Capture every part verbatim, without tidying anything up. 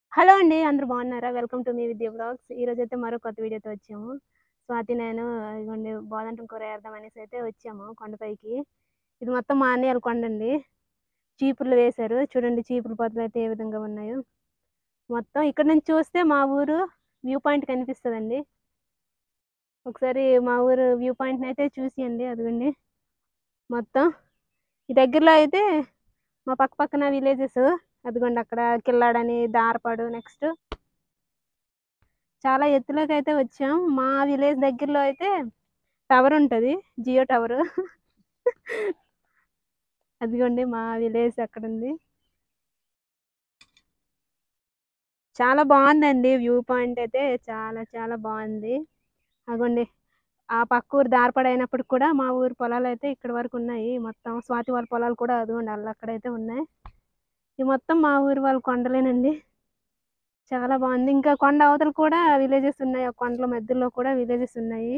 Hello అండి. అందరూ బాగున్నారా? వెల్కమ్ టు మీ విద్య వ్లాగ్స్. ఈరోజైతే మరో కొత్త వీడియోతో వచ్చాము. స్వాతి నేను ఇదిగోండి బోదంటం కూర ఏద్దాం అనేసి అయితే వచ్చాము కొండపైకి. ఇది మొత్తం మా అన్నయ్యోళ్ళ కొండండి. చీపుర్లు వేశారు. చూడండి చీపురు పొదలు అయితే ఏ విధంగా ఉన్నాయో. మొత్తం ఇక్కడ నుంచి చూస్తే మా ఊరు వ్యూ పాయింట్ కనిపిస్తదండి. ఒకసారి మా ఊరు వ్యూ పాయింట్‌ని అయితే చూసియండి. అదిగోండి మొత్తం. ఈ దగ్గరలో అయితే మా పక్క పక్కన విలేజెస్ అదిగోండి అక్కడ కిల్లాడని, దారపాడు నెక్స్ట్ చాలా ఎత్తులోకి అయితే వచ్చాం. మా విలేజ్ దగ్గరలో అయితే టవర్ ఉంటది. జియో టవరు. అదిగోండి మా విలేజ్ అక్కడుంది. చాలా బాగుందండి వ్యూ పాయింట్ అయితే చాలా చాలా బాగుంది. అదిగోండి ఆ పక్క ఊరు దారిపడి అయినప్పటికి కూడా మా ఊరు పొలాలు అయితే ఇక్కడ వరకు ఉన్నాయి. మొత్తం స్వాతి వాళ్ళ పొలాలు కూడా అదిగోండి అల్ల అక్కడైతే ఉన్నాయి. ఇది మొత్తం మా ఊరు వాళ్ళ కొండలేనండి. చాలా బాగుంది. ఇంకా కొండ అవతల కూడా విలేజెస్ ఉన్నాయి. ఆ కొండల మధ్యలో కూడా విలేజెస్ ఉన్నాయి.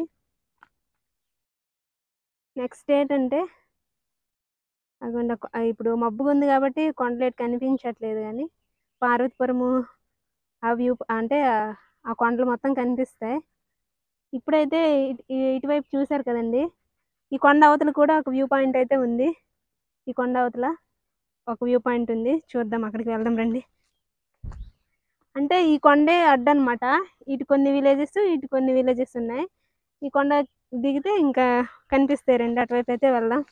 నెక్స్ట్ ఏంటంటే అదిగోండి ఇప్పుడు మబ్బుగా ఉంది కాబట్టి కొండలేటు కనిపించట్లేదు కానీ పార్వతీపురము ఆ వ్యూ అంటే ఆ కొండలు మొత్తం కనిపిస్తాయి. ఇప్పుడైతే ఇటువైపు చూశారు కదండి. ఈ కొండ అవతల కూడా ఒక వ్యూ పాయింట్ అయితే ఉంది. ఈ కొండ అవతల ఒక వ్యూ పాయింట్ ఉంది. చూద్దాం, అక్కడికి వెళ్దాం రండి. అంటే ఈ కొండే అడ్డనమాట. ఇటు కొన్ని విలేజెస్ ఇటు కొన్ని విలేజెస్ ఉన్నాయి. ఈ కొండ దిగితే ఇంకా కనిపిస్తాయి రండి, అటువైపు అయితే వెళ్దాం.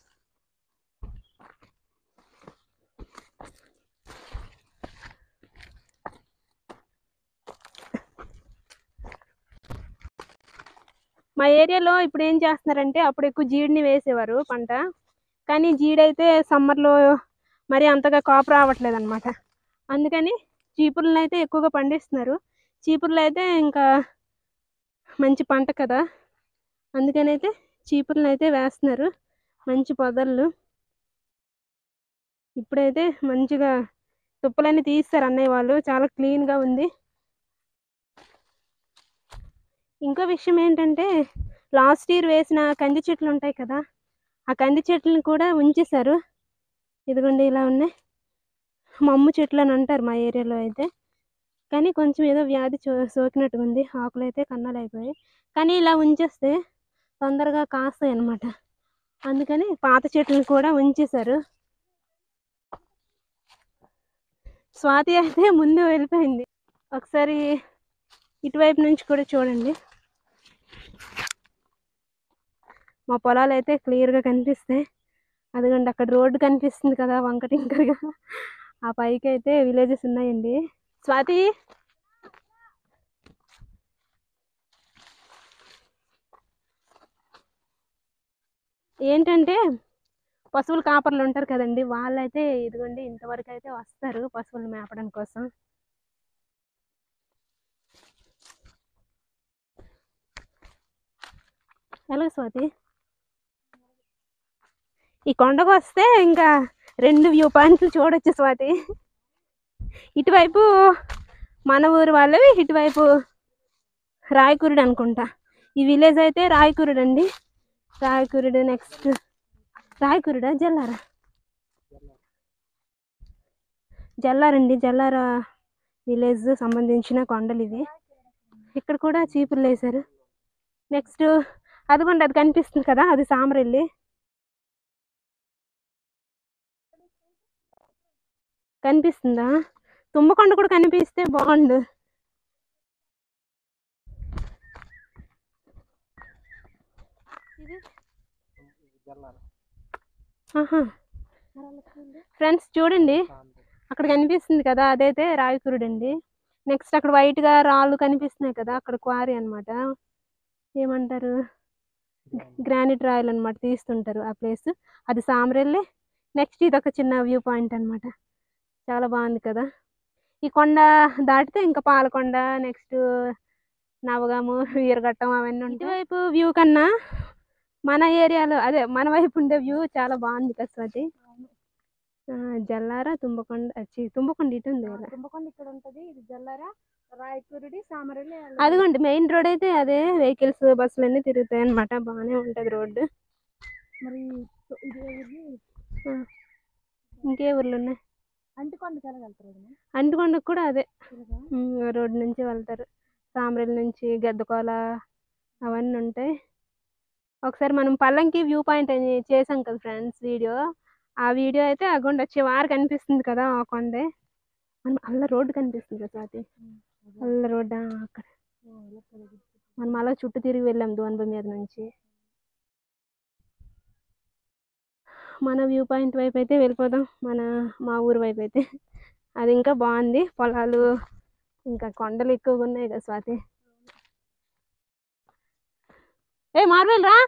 మా ఏరియాలో ఇప్పుడు ఏం చేస్తున్నారంటే అప్పుడు ఎక్కువ జీడిని వేసేవారు పంట, కానీ జీడైతే సమ్మర్లో మరి అంతగా కాపు రావట్లేదు అనమాట. అందుకని చీపుర్లను అయితే ఎక్కువగా పండిస్తున్నారు. చీపుర్లు అయితే ఇంకా మంచి పంట కదా, అందుకని అయితే చీపుర్లను అయితే వేస్తున్నారు. మంచి పొదళ్ళు ఇప్పుడైతే మంచిగా తుప్పలన్నీ తీస్తారు అన్నయ్య వాళ్ళు. చాలా క్లీన్గా ఉంది. ఇంకో విషయం ఏంటంటే లాస్ట్ ఇయర్ వేసిన కంది చెట్లు ఉంటాయి కదా, ఆ కంది చెట్లను కూడా ఉంచేశారు. ఇదిగోండి ఇలా ఉన్నాయి. మమ్ము చెట్లు అని అంటారు మా ఏరియాలో అయితే, కానీ కొంచెం ఏదో వ్యాధి సోకినట్టుగా ఉంది. ఆకులు అయితే కన్నాలు అయిపోయాయి, కానీ ఇలా ఉంచేస్తే తొందరగా కాస్తాయి అన్నమాట. అందుకని పాత చెట్లను కూడా ఉంచేశారు. స్వాతి అయితే ముందు వెళ్ళిపోయింది. ఒకసారి ఇటువైపు నుంచి కూడా చూడండి. మా పొలాలు అయితే క్లియర్గా కనిపిస్తాయి. అదిగోండి అక్కడ రోడ్డు కనిపిస్తుంది కదా వంకటింకరగా, ఆ పైకి అయితే విలేజెస్ ఉన్నాయండి. స్వాతి ఏంటంటే పశువులు కాపర్లు ఉంటారు కదండి, వాళ్ళైతే ఇదిగోండి ఇంతవరకు అయితే వస్తారు పశువులు మేపడం కోసం. ఎలా స్వాతి ఈ కొండకు వస్తే ఇంకా రెండు వ్యూ పాయింట్లు చూడొచ్చు స్వాతి. ఇటువైపు మన ఊరు వాళ్ళవి, ఇటువైపు రాయకురుడు అనుకుంటా. ఈ విలేజ్ అయితే రాయకురుడు అండి. రాయకురుడు నెక్స్ట్ రాయకురుడా జల్లారా జల్లారండి జల్లారా విలేజ్ సంబంధించిన కొండలు ఇవి. ఇక్కడ కూడా చీపుర్లు వేశారు. నెక్స్ట్ అదిగోండి అది కనిపిస్తుంది కదా, అది సామరెల్లి. కనిపిస్తుందా? తుమ్మకొండ కూడా కనిపిస్తే బాగుండు. ఫ్రెండ్స్ చూడండి, అక్కడ కనిపిస్తుంది కదా, అదైతే రాయకురుడు అండి. నెక్స్ట్ అక్కడ వైట్ గా రాళ్ళు కనిపిస్తున్నాయి కదా, అక్కడ క్వారీ అనమాట. ఏమంటారు, గ్రానైట్ రాయల్ అనమాట, తీస్తుంటారు ఆ ప్లేస్. అది సామరెల్లి. నెక్స్ట్ ఇది ఒక చిన్న వ్యూ పాయింట్ అనమాట. చాలా బాగుంది కదా. ఈ కొండ దాటితే ఇంకా పాలకొండ, నెక్స్ట్ నవగాము, వీరఘట్టం అవన్నీ ఉంటాయి. ఇటువైపు వ్యూ కన్నా మన ఏరియాలో అదే మన వైపు ఉండే వ్యూ చాలా బాగుంది కదా స్వాతి. జల్లారా తుంబకొండ వచ్చి తుంబకొండ ఇటు ఉంది కదా, తుంబకొండ ఇక్కడ ఉంటది. ఇది జల్లారా రాయకురుడి సామరెల్లి. అదిగోండి మెయిన్ రోడ్ అయితే అదే, వెహికల్స్ బస్సులు అన్నీ తిరుగుతాయి అనమాట. బాగానే ఉంటది రోడ్డు. మరి ఇంకే ఊర్లు ఉన్నాయి? అంటికొండకి ఎలా వెళ్తారు? అంటికొండకు కూడా అదే రోడ్డు నుంచి వెళ్తారు. సామరేల నుంచి గద్దకోల అవన్నీ ఉంటాయి. ఒకసారి మనం పల్లంకి వ్యూ పాయింట్ అని చేసాం కదా ఫ్రెండ్స్ వీడియో. ఆ వీడియో అయితే ఆ కొండ చివరి కనిపిస్తుంది కదా, ఆ కొండే మనం అల్ల రోడ్డు కనిపిస్తుంది కదా స్వాతి, అల్ల రోడ్డు అక్కడ మనం అలా చుట్టూ తిరిగి వెళ్ళాం దోన్బ మీద నుంచి. మన వ్యూ పాయింట్ వైపు అయితే వెళ్ళిపోదాం, మన మా ఊరు వైపు అయితే. అది ఇంకా బాగుంది, పొలాలు ఇంకా కొండలు ఎక్కువగా ఉన్నాయి కదా స్వాతి. ఏ మార్వెల్ రా.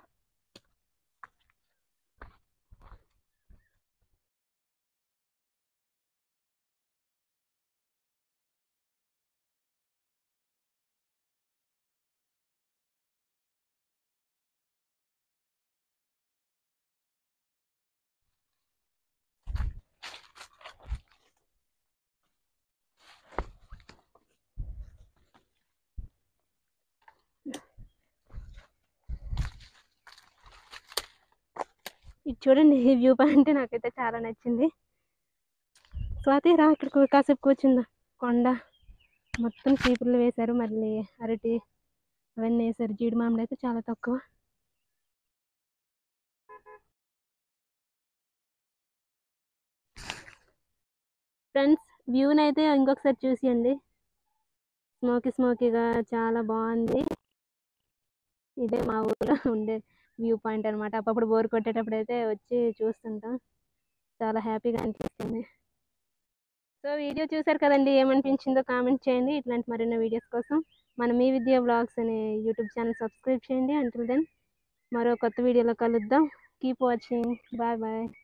ఇది చూడండి, ఈ వ్యూ పాయింట్ నాకైతే చాలా నచ్చింది. స్వాతి రా, ఇక్కడ కాసేపు కూర్చుందా. కొండ మొత్తం చీపుర్లు వేశారు, మళ్ళీ అరటి అవన్నీ వేశారు. జీడి మామిడి అయితే చాలా తక్కువ. ఫ్రెండ్స్, వ్యూని అయితే ఇంకొకసారి చూసేయండి. స్మోకీ స్మోకీగా చాలా బాగుంది. ఇదే మా ఊళ్ళో ఉండే వ్యూ పాయింట్ అనమాట. అప్పుడప్పుడు బోర్ కొట్టేటప్పుడు అయితే వచ్చి చూస్తుంటాం, చాలా హ్యాపీగా అనిపిస్తుంది. సో వీడియో చూసారు కదండి, ఏమనిపించిందో కామెంట్ చేయండి. ఇట్లాంటి మరిన్ని వీడియోస్ కోసం మన మీ విద్యా బ్లాగ్స్ అనే యూట్యూబ్ ఛానల్ సబ్స్క్రైబ్ చేయండి. అంటిల్ దెన్ మరో కొత్త వీడియోలో కలుద్దాం. Keep watching. Bye bye.